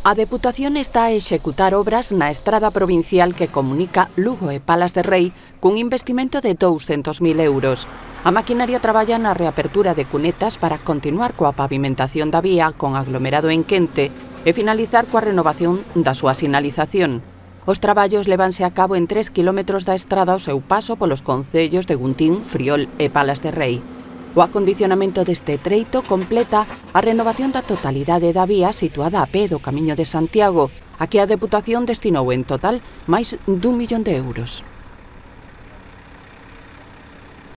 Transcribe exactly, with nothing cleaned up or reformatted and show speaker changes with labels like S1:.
S1: A Deputación está a executar obras na estrada provincial que comunica Lugo e Palas de Rei cun investimento de douscentos mil euros. A maquinaria traballa na reapertura de cunetas para continuar coa pavimentación da vía con aglomerado en quente e finalizar coa renovación da súa sinalización. Os traballos levanse a cabo en tres quilómetros da estrada ao seu paso polos concellos de Guntín, Friol e Palas de Rei. O acondicionamento deste treito completa a renovación da totalidade da vía situada a pé do Camiño de Santiago, a que a Deputación destinou en total máis dun millón de euros.